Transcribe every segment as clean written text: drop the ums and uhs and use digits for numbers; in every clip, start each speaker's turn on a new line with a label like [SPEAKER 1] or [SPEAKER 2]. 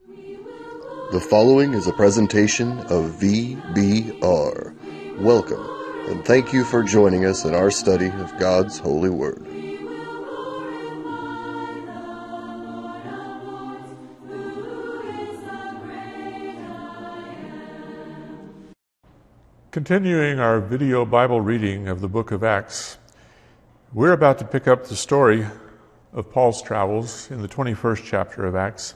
[SPEAKER 1] The following is a presentation of VBR. Welcome, and thank you for joining us in our study of God's holy word.
[SPEAKER 2] Continuing our video Bible reading of the book of Acts, we're about to pick up the story of Paul's travels in the 21st chapter of Acts.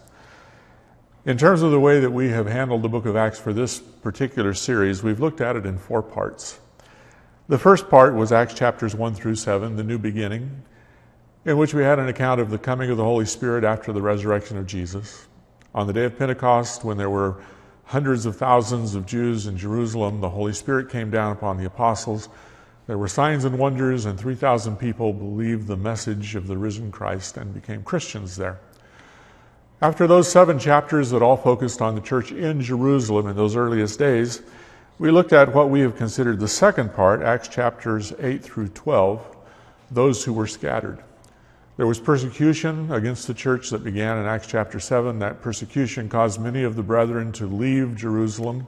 [SPEAKER 2] In terms of the way that we have handled the book of Acts for this particular series, we've looked at it in 4 parts. The first part was Acts chapters 1 through 7, the new beginning, in which we had an account of the coming of the Holy Spirit after the resurrection of Jesus. On the day of Pentecost, when there were hundreds of thousands of Jews in Jerusalem, the Holy Spirit came down upon the apostles. There were signs and wonders, and 3,000 people believed the message of the risen Christ and became Christians there. After those 7 chapters that all focused on the church in Jerusalem in those earliest days, we looked at what we have considered the second part, Acts chapters 8 through 12, those who were scattered. There was persecution against the church that began in Acts chapter 7. That persecution caused many of the brethren to leave Jerusalem,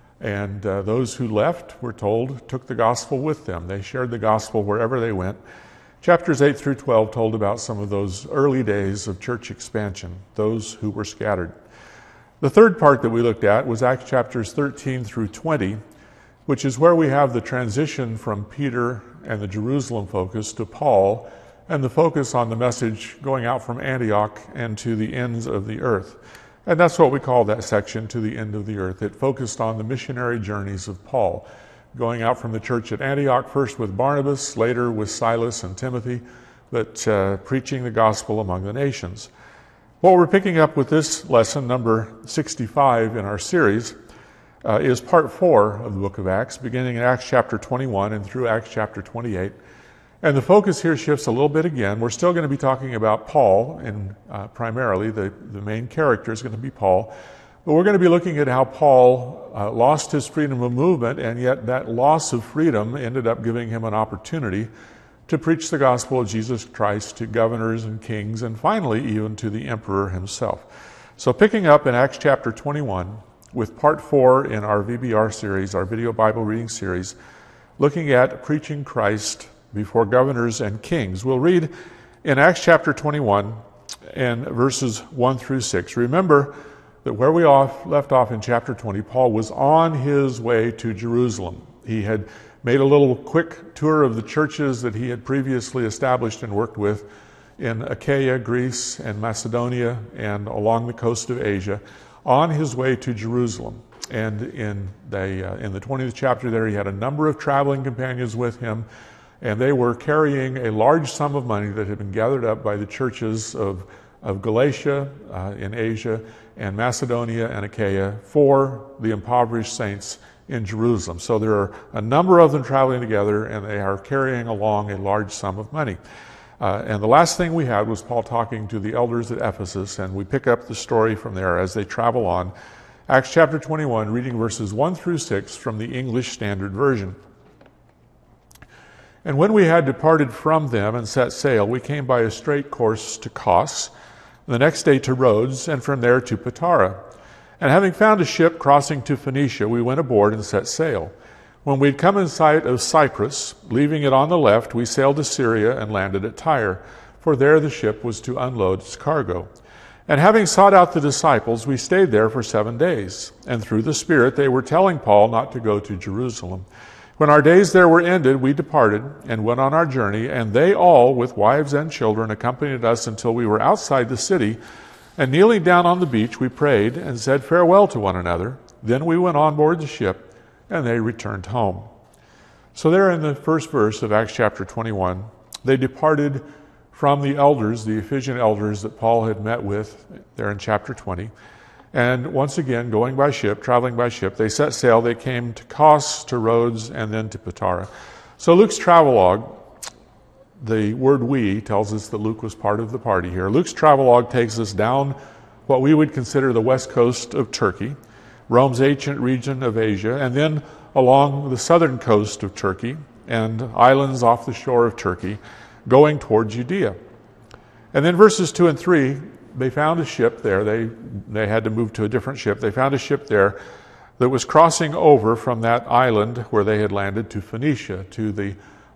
[SPEAKER 2] and those who left, we're told, took the gospel with them. They shared the gospel wherever they went. Chapters 8 through 12 told about some of those early days of church expansion, those who were scattered. The third part that we looked at was Acts chapters 13 through 20, which is where we have the transition from Peter and the Jerusalem focus to Paul, and the focus on the message going out from Antioch and to the ends of the earth. And that's what we call that section, to the end of the earth. It focused on the missionary journeys of Paul, going out from the church at Antioch, first with Barnabas, later with Silas and Timothy, but preaching the gospel among the nations. What we're picking up with this lesson, number 65 in our series, is part 4 of the book of Acts, beginning in Acts chapter 21 and through Acts chapter 28. And the focus here shifts a little bit again. We're still going to be talking about Paul, and primarily the main character is going to be Paul. But we're going to be looking at how Paul lost his freedom of movement, and yet that loss of freedom ended up giving him an opportunity to preach the gospel of Jesus Christ to governors and kings, and finally even to the emperor himself. So picking up in Acts chapter 21 with part 4 in our VBR series, our video Bible reading series, looking at preaching Christ before governors and kings. We'll read in Acts chapter 21 and verses 1 through 6. Remember that where we left off in chapter 20, Paul was on his way to Jerusalem. He had made a little quick tour of the churches that he had previously established and worked with in Achaia, Greece, and Macedonia, and along the coast of Asia, on his way to Jerusalem. And in the 20th chapter there, he had a number of traveling companions with him, and they were carrying a large sum of money that had been gathered up by the churches of Galatia in Asia and Macedonia and Achaia for the impoverished saints in Jerusalem. So there are a number of them traveling together, and they are carrying along a large sum of money. And the last thing we had was Paul talking to the elders at Ephesus, and we pick up the story from there as they travel on. Acts chapter 21, reading verses 1 through 6 from the English Standard Version. And when we had departed from them and set sail, we came by a straight course to Kos, the next day to Rhodes, and from there to Patara. And having found a ship crossing to Phoenicia, we went aboard and set sail. When we had come in sight of Cyprus, leaving it on the left, we sailed to Syria and landed at Tyre, for there the ship was to unload its cargo. And having sought out the disciples, we stayed there for 7 days. And through the Spirit they were telling Paul not to go to Jerusalem. When our days there were ended, we departed and went on our journey, and they all, with wives and children, accompanied us until we were outside the city. And kneeling down on the beach, we prayed and said farewell to one another. Then we went on board the ship, and they returned home. So there in the first verse of Acts chapter 21, they departed from the elders, the Ephesian elders that Paul had met with there in chapter 20. And once again, going by ship, traveling by ship, they set sail. They came to Kos, to Rhodes, and then to Patara. So Luke's travelogue, the word we tells us that Luke was part of the party here. Luke's travelogue takes us down what we would consider the west coast of Turkey, Rome's ancient region of Asia, and then along the southern coast of Turkey and islands off the shore of Turkey, going toward Judea. And then verses 2 and 3 they found a ship there. They had to move to a different ship. They found a ship there that was crossing over from that island where they had landed to Phoenicia, to the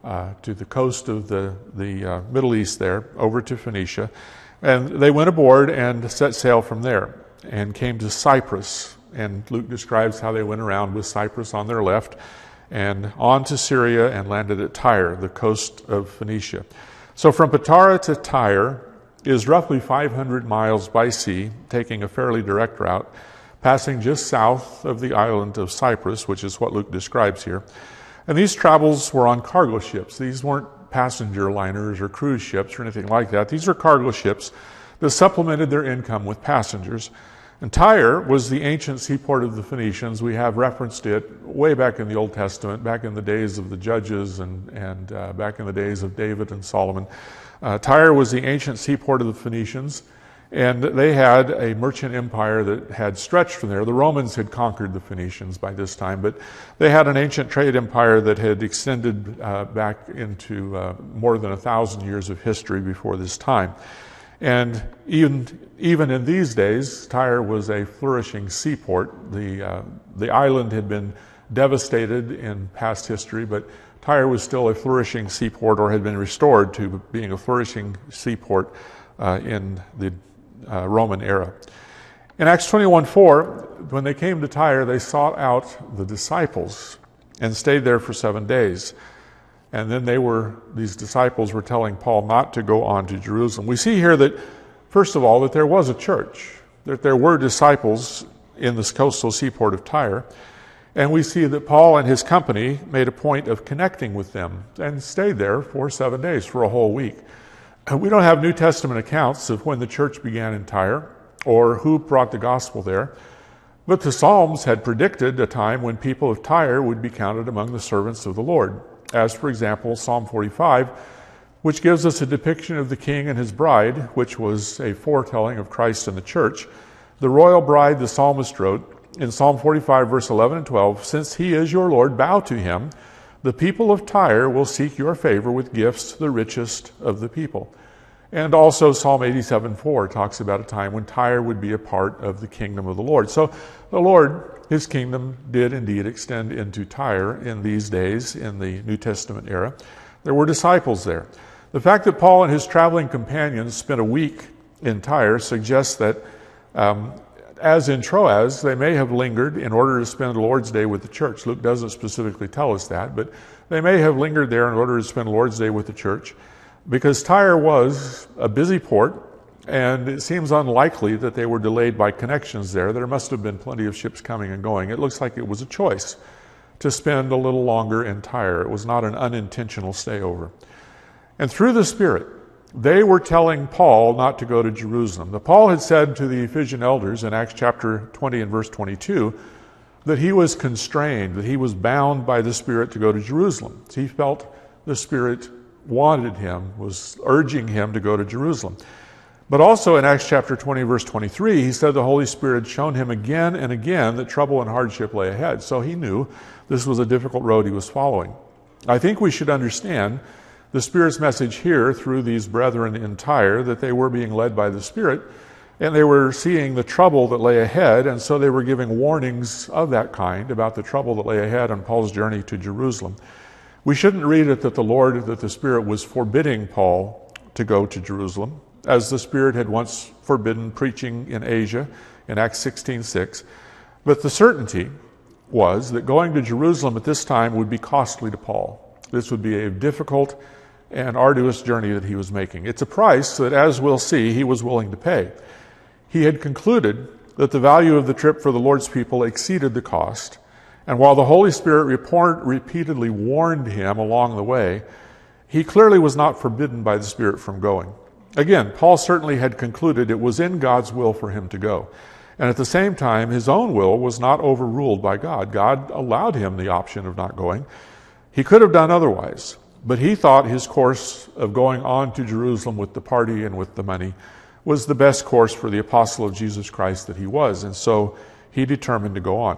[SPEAKER 2] coast of the Middle East there, over to Phoenicia. And they went aboard and set sail from there and came to Cyprus. And Luke describes how they went around with Cyprus on their left and on to Syria and landed at Tyre, the coast of Phoenicia. So from Patara to Tyre is roughly 500 miles by sea, taking a fairly direct route, passing just south of the island of Cyprus, which is what Luke describes here. And these travels were on cargo ships. These weren't passenger liners or cruise ships or anything like that. These are cargo ships that supplemented their income with passengers. And Tyre was the ancient seaport of the Phoenicians. We have referenced it way back in the Old Testament, back in the days of the Judges and back in the days of David and Solomon. Tyre was the ancient seaport of the Phoenicians, and they had a merchant empire that had stretched from there. The Romans had conquered the Phoenicians by this time, but they had an ancient trade empire that had extended back into more than 1,000 years of history before this time. And even in these days, Tyre was a flourishing seaport. The island had been devastated in past history, but Tyre was still a flourishing seaport, or had been restored to being a flourishing seaport in the Roman era. In Acts 21:4, when they came to Tyre, they sought out the disciples and stayed there for 7 days. And then these disciples were telling Paul not to go on to Jerusalem. We see here that, first of all, that there was a church, that there were disciples in this coastal seaport of Tyre. And we see that Paul and his company made a point of connecting with them and stayed there for 7 days, for a whole week. We don't have New Testament accounts of when the church began in Tyre or who brought the gospel there, but the Psalms had predicted a time when people of Tyre would be counted among the servants of the Lord. As, for example, Psalm 45, which gives us a depiction of the king and his bride, which was a foretelling of Christ and the church. The royal bride, the psalmist wrote in Psalm 45, verse 11 and 12, "Since he is your Lord, bow to him. The people of Tyre will seek your favor with gifts, the richest of the people." And also Psalm 87:4 talks about a time when Tyre would be a part of the kingdom of the Lord. So the Lord, his kingdom, did indeed extend into Tyre in these days, in the New Testament era. There were disciples there. The fact that Paul and his traveling companions spent a week in Tyre suggests that, as in Troas, they may have lingered in order to spend the Lord's Day with the church. Luke doesn't specifically tell us that, but they may have lingered there in order to spend the Lord's Day with the church, because Tyre was a busy port, and it seems unlikely that they were delayed by connections there. There must have been plenty of ships coming and going. It looks like it was a choice to spend a little longer in Tyre. It was not an unintentional stayover. And through the Spirit, they were telling Paul not to go to Jerusalem. Now, Paul had said to the Ephesian elders in Acts chapter 20 and verse 22 that he was constrained, that he was bound by the Spirit to go to Jerusalem. He felt the Spirit wanted him, was urging him to go to Jerusalem. But also in Acts chapter 20, verse 23, he said the Holy Spirit had shown him again and again that trouble and hardship lay ahead. So he knew this was a difficult road he was following. I think we should understand the Spirit's message here through these brethren in Tyre, that they were being led by the Spirit, and they were seeing the trouble that lay ahead, and so they were giving warnings of that kind about the trouble that lay ahead on Paul's journey to Jerusalem. We shouldn't read it that the Spirit was forbidding Paul to go to Jerusalem, as the Spirit had once forbidden preaching in Asia in Acts 16:6. But the certainty was that going to Jerusalem at this time would be costly to Paul. This would be a difficult and arduous journey that he was making. It's a price that, as we'll see, he was willing to pay. He had concluded that the value of the trip for the Lord's people exceeded the cost, and while the Holy Spirit repeatedly warned him along the way, he clearly was not forbidden by the Spirit from going. Again, Paul certainly had concluded it was in God's will for him to go. And at the same time, his own will was not overruled by God. God allowed him the option of not going. He could have done otherwise, but he thought his course of going on to Jerusalem with the party and with the money was the best course for the apostle of Jesus Christ that he was, and so he determined to go on.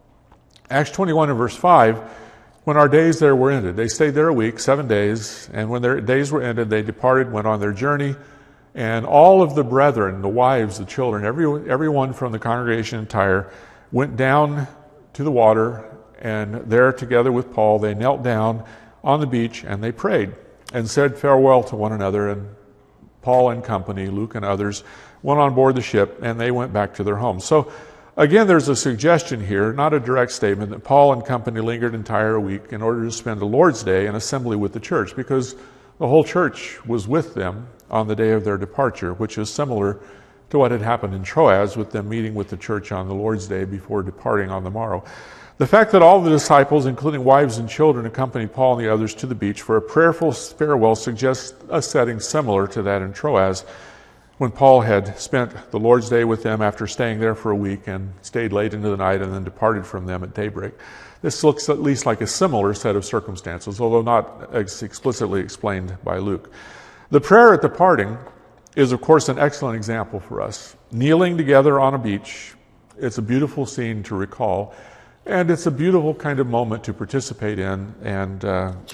[SPEAKER 2] Acts 21 and verse 5, when our days there were ended, they stayed there a week, 7 days, and when their days were ended, they departed, went on their journey, And all of the brethren, the wives, the children, everyone from the congregation entire went down to the water, and there together with Paul, they knelt down on the beach and they prayed and said farewell to one another. And Paul and company, Luke and others, went on board the ship and they went back to their homes. So again, there's a suggestion here, not a direct statement, that Paul and company lingered entire a week in order to spend the Lord's Day in assembly with the church, because the whole church was with them on the day of their departure, which is similar to what had happened in Troas, with them meeting with the church on the Lord's Day before departing on the morrow. The fact that all the disciples, including wives and children, accompanied Paul and the others to the beach for a prayerful farewell suggests a setting similar to that in Troas, when Paul had spent the Lord's Day with them after staying there for a week and stayed late into the night and then departed from them at daybreak. This looks at least like a similar set of circumstances, although not explicitly explained by Luke. The prayer at the parting is, of course, an excellent example for us. Kneeling together on a beach, it's a beautiful scene to recall, and it's a beautiful kind of moment to participate in, and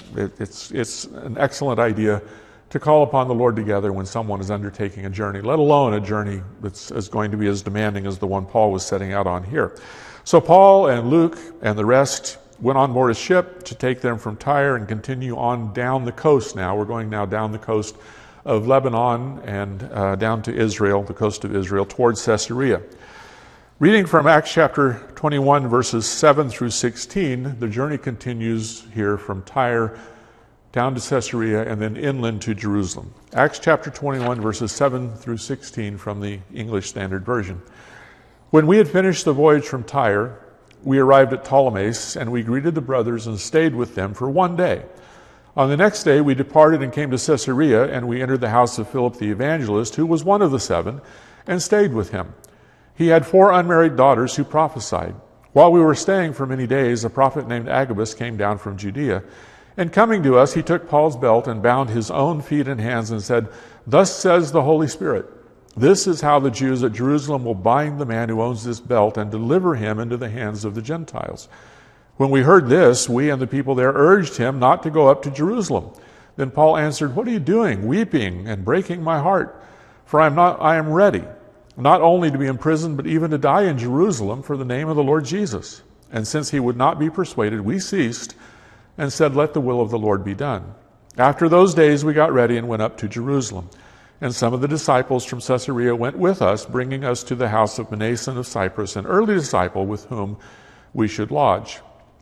[SPEAKER 2] it's an excellent idea to call upon the Lord together when someone is undertaking a journey, let alone a journey that's going to be as demanding as the one Paul was setting out on here. So Paul and Luke and the rest went on board a ship to take them from Tyre and continue on down the coast now. We're going now down the coast of Lebanon and down to Israel, the coast of Israel, towards Caesarea. Reading from Acts chapter 21, verses 7 through 16, the journey continues here from Tyre down to Caesarea and then inland to Jerusalem. Acts chapter 21, verses 7 through 16 from the English Standard Version. When we had finished the voyage from Tyre, we arrived at Ptolemais, and we greeted the brothers and stayed with them for one day. On the next day, we departed and came to Caesarea, and we entered the house of Philip the evangelist, who was one of the 7, and stayed with him. He had 4 unmarried daughters who prophesied. While we were staying for many days, a prophet named Agabus came down from Judea. And coming to us, he took Paul's belt and bound his own feet and hands and said, "Thus says the Holy Spirit, this is how the Jews at Jerusalem will bind the man who owns this belt and deliver him into the hands of the Gentiles." When we heard this, we and the people there urged him not to go up to Jerusalem. Then Paul answered, "What are you doing, weeping and breaking my heart? For I am ready, not only to be imprisoned, but even to die in Jerusalem for the name of the Lord Jesus." And since he would not be persuaded, we ceased and said, "Let the will of the Lord be done." After those days, we got ready and went up to Jerusalem. And some of the disciples from Caesarea went with us, bringing us to the house of Mnason of Cyprus, an early disciple with whom we should lodge.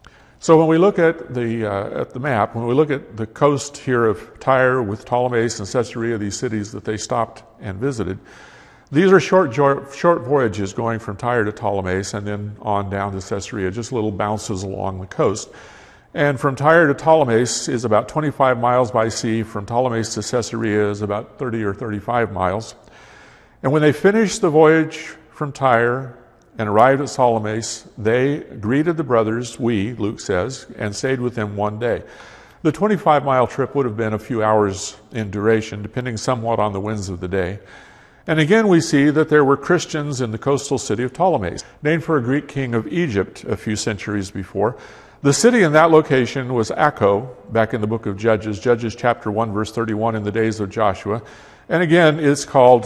[SPEAKER 2] So when we look at the map, when we look at the coast here of Tyre with Ptolemais and Caesarea, these cities that they stopped and visited, these are short voyages going from Tyre to Ptolemais and then on down to Caesarea, just little bounces along the coast. And from Tyre to Ptolemais is about 25 miles by sea. From Ptolemais to Caesarea is about 30 or 35 miles. And when they finished the voyage from Tyre and arrived at Ptolemais, they greeted the brothers, Luke says, and stayed with them one day. The 25-mile trip would have been a few hours in duration, depending somewhat on the winds of the day. And again, we see that there were Christians in the coastal city of Ptolemais, named for a Greek king of Egypt a few centuries before. The city in that location was Acco, back in the book of Judges chapter 1, verse 31, in the days of Joshua. And again, it's called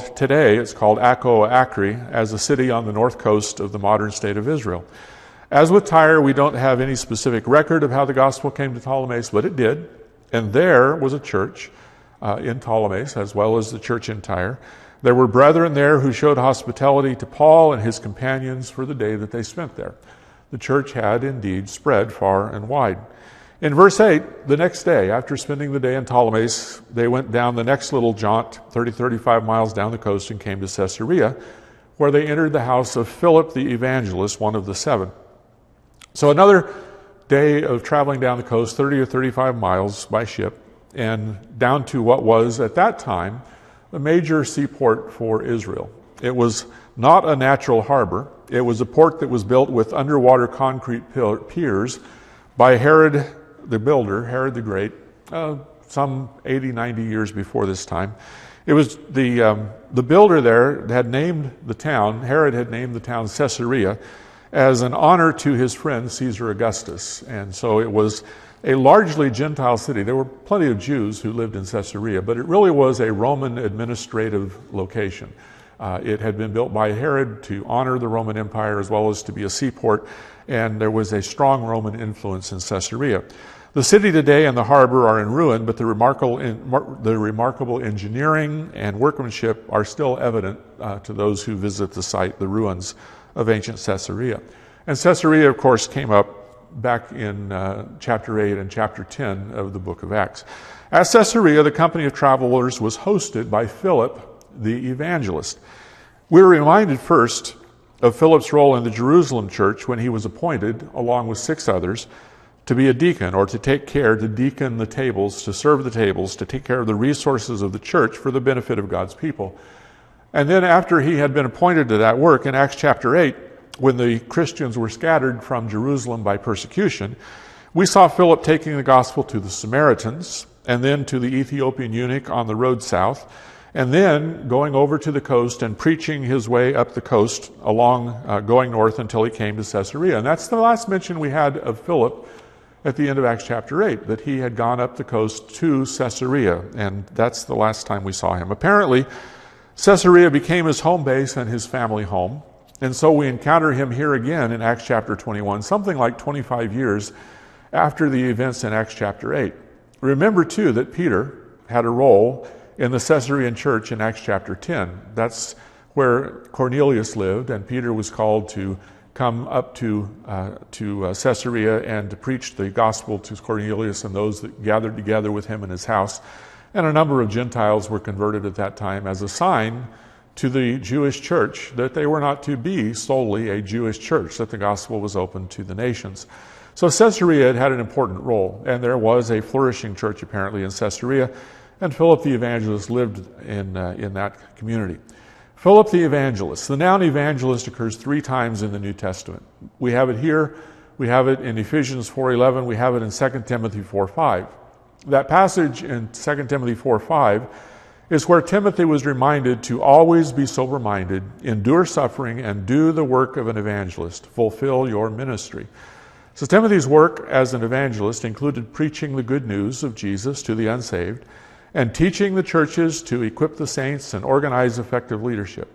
[SPEAKER 2] Acco Acri, as a city on the north coast of the modern state of Israel. As with Tyre, we don't have any specific record of how the gospel came to Ptolemais, but it did. And there was a church in Ptolemais, as well as the church in Tyre. There were brethren there who showed hospitality to Paul and his companions for the day that they spent there. The church had indeed spread far and wide. In verse 8, the next day, after spending the day in Ptolemais, they went down the next little jaunt, 35 miles down the coast, and came to Caesarea, where they entered the house of Philip the evangelist, one of the 7. So another day of traveling down the coast, 30 or 35 miles by ship, and down to what was, at that time, a major seaport for Israel. It was not a natural harbor. It was a port that was built with underwater concrete piers by Herod the builder, Herod the Great, some 80, 90 years before this time. It was the builder there had named the town, Herod had named the town Caesarea, as an honor to his friend Caesar Augustus. And so it was a largely Gentile city. There were plenty of Jews who lived in Caesarea, but it really was a Roman administrative location. It had been built by Herod to honor the Roman Empire as well as to be a seaport, and there was a strong Roman influence in Caesarea. The city today and the harbor are in ruin, but the remarkable engineering and workmanship are still evident to those who visit the site, the ruins of ancient Caesarea. And Caesarea, of course, came up back in chapter 8 and chapter 10 of the book of Acts. At Caesarea, the company of travelers was hosted by Philip the evangelist. We're reminded first of Philip's role in the Jerusalem church when he was appointed, along with 6 others, to be a deacon, or to take care to deacon the tables, to serve the tables, to take care of the resources of the church for the benefit of God's people. And then after he had been appointed to that work, in Acts chapter 8, when the Christians were scattered from Jerusalem by persecution, we saw Philip taking the gospel to the Samaritans, and then to the Ethiopian eunuch on the road south, and then going over to the coast and preaching his way up the coast along, going north until he came to Caesarea. And that's the last mention we had of Philip at the end of Acts chapter 8, that he had gone up the coast to Caesarea, and that's the last time we saw him. Apparently, Caesarea became his home base and his family home, and so we encounter him here again in Acts chapter 21, something like 25 years after the events in Acts chapter 8. Remember, too, that Peter had a role in the Caesarean church in Acts chapter 10. That's where Cornelius lived, and Peter was called to come up to Caesarea and to preach the gospel to Cornelius and those that gathered together with him in his house. And a number of Gentiles were converted at that time as a sign to the Jewish church that they were not to be solely a Jewish church, that the gospel was open to the nations. So Caesarea had an important role, and there was a flourishing church apparently in Caesarea, and Philip the evangelist lived in that community. Philip the evangelist. The noun evangelist occurs 3 times in the New Testament. We have it here, we have it in Ephesians 4:11, we have it in 2 Timothy 4:5. That passage in 2 Timothy 4:5 is where Timothy was reminded to always be sober-minded, endure suffering, and do the work of an evangelist. Fulfill your ministry. So Timothy's work as an evangelist included preaching the good news of Jesus to the unsaved and teaching the churches to equip the saints and organize effective leadership.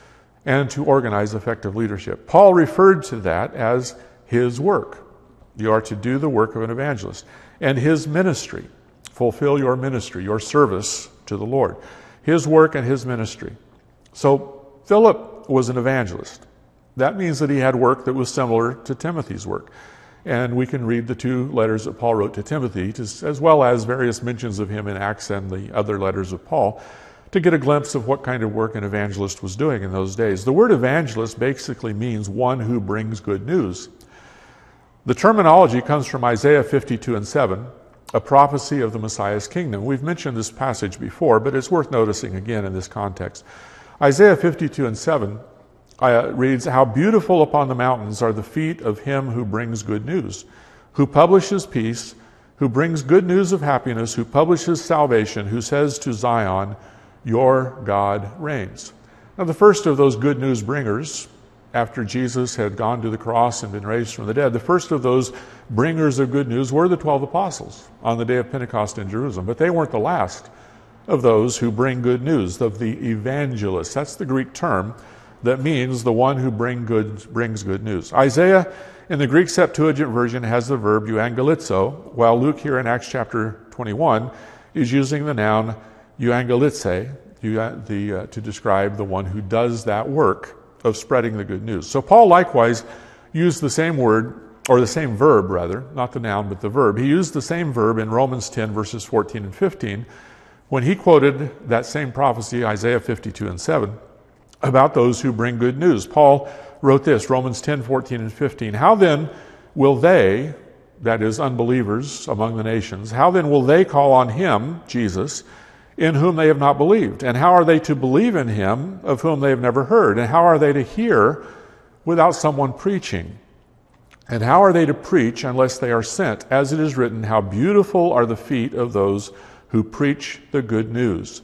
[SPEAKER 2] Paul referred to that as his work. You are to do the work of an evangelist. And his ministry. Fulfill your ministry, your service to the Lord. His work and his ministry. So Philip was an evangelist. That means that he had work that was similar to Timothy's work. And we can read the 2 letters that Paul wrote to Timothy, as well as various mentions of him in Acts and the other letters of Paul, to get a glimpse of what kind of work an evangelist was doing in those days. The word evangelist basically means one who brings good news. The terminology comes from Isaiah 52:7, a prophecy of the Messiah's kingdom. We've mentioned this passage before, but it's worth noticing again in this context. Isaiah 52:7 reads, "How beautiful upon the mountains are the feet of him who brings good news, who publishes peace, who brings good news of happiness, who publishes salvation, who says to Zion, your God reigns." Now the first of those good news bringers, after Jesus had gone to the cross and been raised from the dead, the first of those bringers of good news were the 12 apostles on the day of Pentecost in Jerusalem. But they weren't the last of those who bring good news, of the evangelists. That's the Greek term that means the one who brings good news. Isaiah in the Greek Septuagint version has the verb euangelizo, while Luke here in Acts chapter 21 is using the noun euangelize to describe the one who does that work of spreading the good news. So Paul likewise used the same word, or the same verb rather, not the noun but the verb. He used the same verb in Romans 10 verses 14 and 15 when he quoted that same prophecy, Isaiah 52:7, about those who bring good news. Paul wrote this, Romans 10, 14 and 15. "How then will they," that is unbelievers among the nations, "how then will they call on him, Jesus, in whom they have not believed? And how are they to believe in him of whom they have never heard? And how are they to hear without someone preaching? And how are they to preach unless they are sent? As it is written, how beautiful are the feet of those who preach the good news."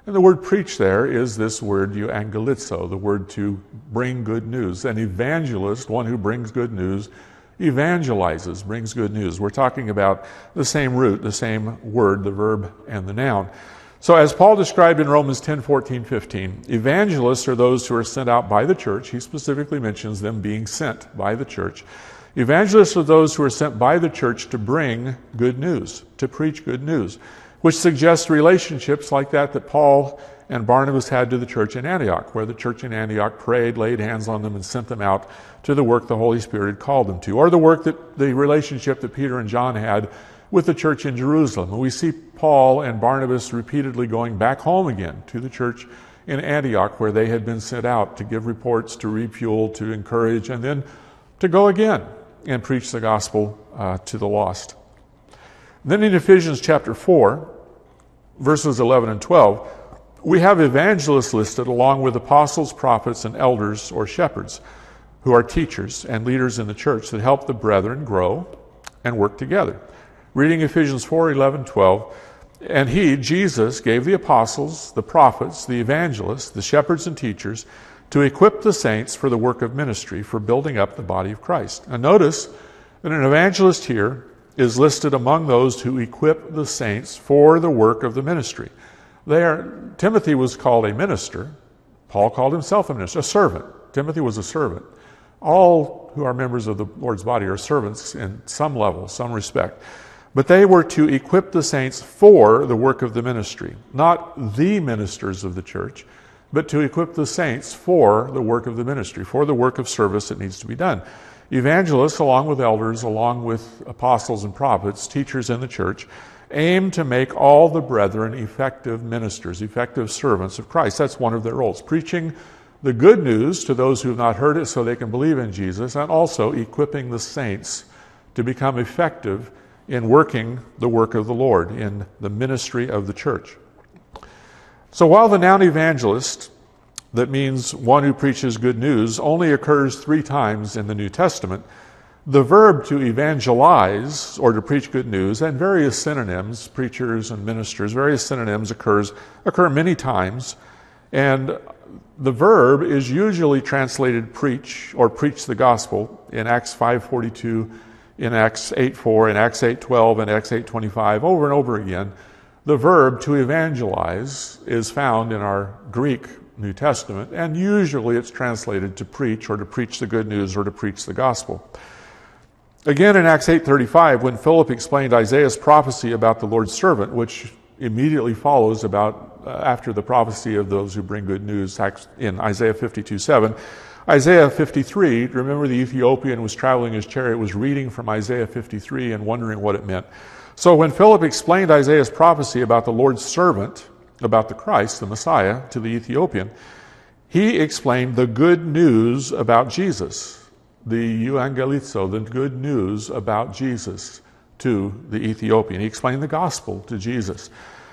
[SPEAKER 2] And the word preach there is this word euangelizo, the word to bring good news. An evangelist, one who brings good news, evangelizes, brings good news. We're talking about the same root, the same word, the verb and the noun. So as Paul described in Romans 10, 14, 15, evangelists are those who are sent out by the church. He specifically mentions them being sent by the church. Evangelists are those who are sent by the church to bring good news, to preach good news, which suggests relationships like that Paul and Barnabas had to the church in Antioch, where the church in Antioch prayed, laid hands on them, and sent them out to the work the Holy Spirit had called them to, or the relationship that Peter and John had with the church in Jerusalem. And we see Paul and Barnabas repeatedly going back home again to the church in Antioch, where they had been sent out to give reports, to refuel, to encourage, and then to go again and preach the gospel to the lost. Then in Ephesians chapter 4, verses 11 and 12, we have evangelists listed along with apostles, prophets, and elders or shepherds, who are teachers and leaders in the church that help the brethren grow and work together. Reading Ephesians 4, 11, 12, and he, Jesus, gave the apostles, the prophets, the evangelists, the shepherds and teachers to equip the saints for the work of ministry, for building up the body of Christ. And notice that an evangelist here is listed among those who equip the saints for the work of the ministry. Timothy was called a minister. Paul called himself a minister, a servant. Timothy was a servant. All who are members of the Lord's body are servants in some level, some respect. But they were to equip the saints for the work of the ministry, not the ministers of the church, but to equip the saints for the work of the ministry, for the work of service that needs to be done. Evangelists, along with elders, along with apostles and prophets, teachers in the church, aim to make all the brethren effective ministers, effective servants of Christ. That's one of their roles, preaching the good news to those who have not heard it so they can believe in Jesus, and also equipping the saints to become effective in working the work of the Lord, in the ministry of the church. So while the noun evangelist, that means one who preaches good news, only occurs 3 times in the New Testament, the verb to evangelize, or to preach good news, and various synonyms, preachers and ministers, various synonyms occur many times, and the verb is usually translated preach, or preach the gospel, in Acts 5:42, in Acts 8:4, in Acts 8:12, and Acts 8:25, over and over again. The verb to evangelize is found in our Greek New Testament, and usually it's translated to preach, or to preach the good news, or to preach the gospel. Again, in Acts 8:35, when Philip explained Isaiah's prophecy about the Lord's servant, which immediately follows after the prophecy of those who bring good news in Isaiah 52:7, Isaiah 53, remember the Ethiopian was traveling his chariot, was reading from Isaiah 53 and wondering what it meant. So when Philip explained Isaiah's prophecy about the Lord's servant, about the Christ, the Messiah, to the Ethiopian, he explained the good news about Jesus, the euangelizo, the good news about Jesus to the Ethiopian. He explained the gospel to Jesus.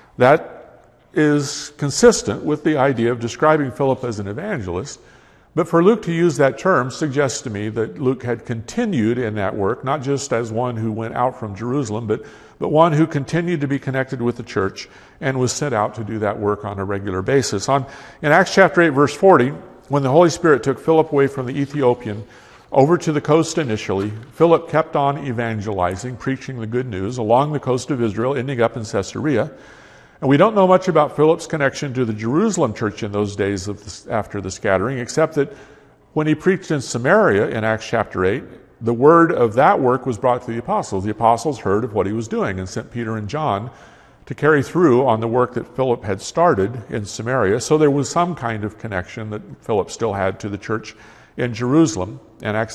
[SPEAKER 2] That is consistent with the idea of describing Philip as an evangelist. But for Luke to use that term suggests to me that Luke had continued in that work, not just as one who went out from Jerusalem, but one who continued to be connected with the church and was sent out to do that work on a regular basis. In Acts chapter 8, verse 40, when the Holy Spirit took Philip away from the Ethiopian over to the coast initially, Philip kept on evangelizing, preaching the good news along the coast of Israel, ending up in Caesarea. And we don't know much about Philip's connection to the Jerusalem church in those days after the scattering, except that when he preached in Samaria in Acts chapter 8, the word of that work was brought to the apostles. The apostles heard of what he was doing and sent Peter and John to carry through on the work that Philip had started in Samaria. So there was some kind of connection that Philip still had to the church in Jerusalem. In Acts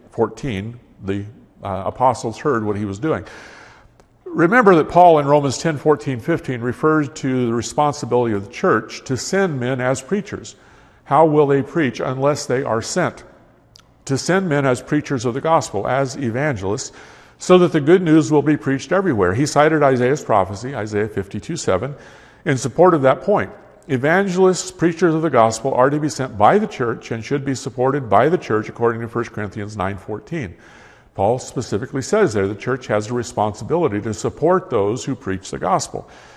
[SPEAKER 2] 8:14, the apostles heard what he was doing. Remember that Paul in Romans 10, 14, 15 refers to the responsibility of the church to send men as preachers. How will they preach unless they are sent? To send men as preachers of the gospel, as evangelists, so that the good news will be preached everywhere. He cited Isaiah's prophecy, Isaiah 52:7, in support of that point. Evangelists, preachers of the gospel, are to be sent by the church and should be supported by the church according to 1 Corinthians 9:14. Paul specifically says there the church has a responsibility to support those who preach the gospel.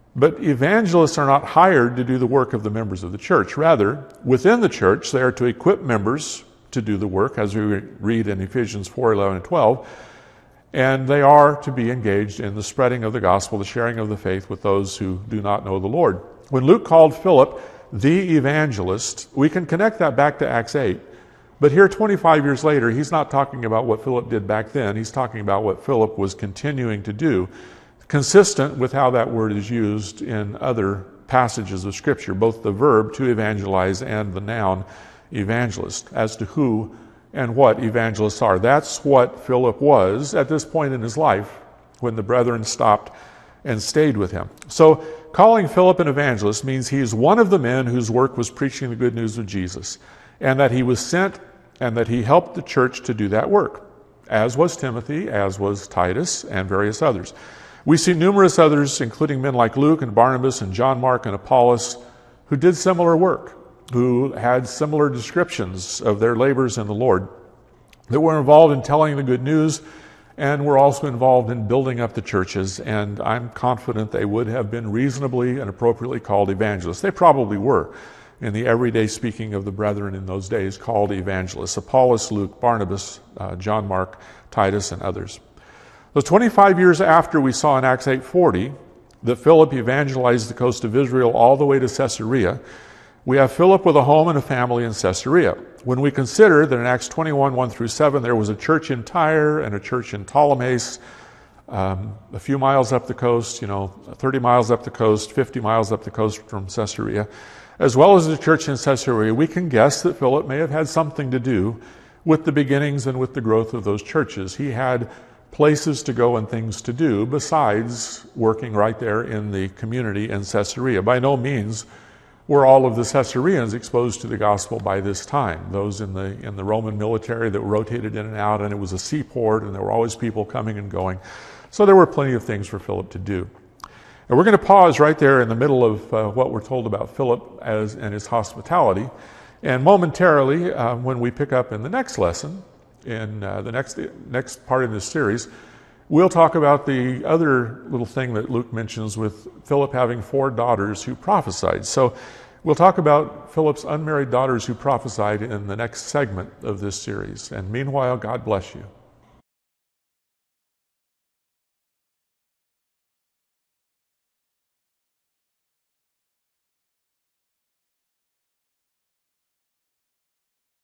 [SPEAKER 2] But evangelists are not hired to do the work of the members of the church. Rather, within the church, they are to equip members to do the work, as we read in Ephesians 4:11 and 12, and they are to be engaged in the spreading of the gospel, the sharing of the faith with those who do not know the Lord. When Luke called Philip the evangelist, we can connect that back to Acts 8. But here, 25 years later, he's not talking about what Philip did back then. He's talking about what Philip was continuing to do, consistent with how that word is used in other passages of Scripture, both the verb to evangelize and the noun evangelist, as to who and what evangelists are. That's what Philip was at this point in his life when the brethren stopped and stayed with him. So calling Philip an evangelist means he is one of the men whose work was preaching the good news of Jesus, and that he was sent and that he helped the church to do that work, as was Timothy, as was Titus, and various others. We see numerous others, including men like Luke and Barnabas and John Mark and Apollos, who did similar work, who had similar descriptions of their labors in the Lord, that were involved in telling the good news and were also involved in building up the churches. And I'm confident they would have been reasonably and appropriately called evangelists. They probably were, in the everyday speaking of the brethren in those days, called evangelists. Apollos, Luke, Barnabas, John Mark, Titus, and others. So 25 years after we saw in Acts 8:40 that Philip evangelized the coast of Israel all the way to Caesarea, we have Philip with a home and a family in Caesarea. When we consider that in Acts 21, 1 through 7, there was a church in Tyre and a church in Ptolemais, a few miles up the coast, 30 miles up the coast, 50 miles up the coast from Caesarea, as well as the church in Caesarea, we can guess that Philip may have had something to do with the beginnings and with the growth of those churches. He had places to go and things to do besides working right there in the community in Caesarea. By no means were all of the Caesareans exposed to the gospel by this time. Those in the Roman military that rotated in and out, and it was a seaport, and there were always people coming and going. So there were plenty of things for Philip to do. And we're going to pause right there in the middle of what we're told about Philip and his hospitality. And momentarily, when we pick up in the next lesson, in the next part of this series, we'll talk about the other little thing that Luke mentions with Philip having 4 daughters who prophesied. So we'll talk about Philip's unmarried daughters who prophesied in the next segment of this series. And meanwhile, God bless you.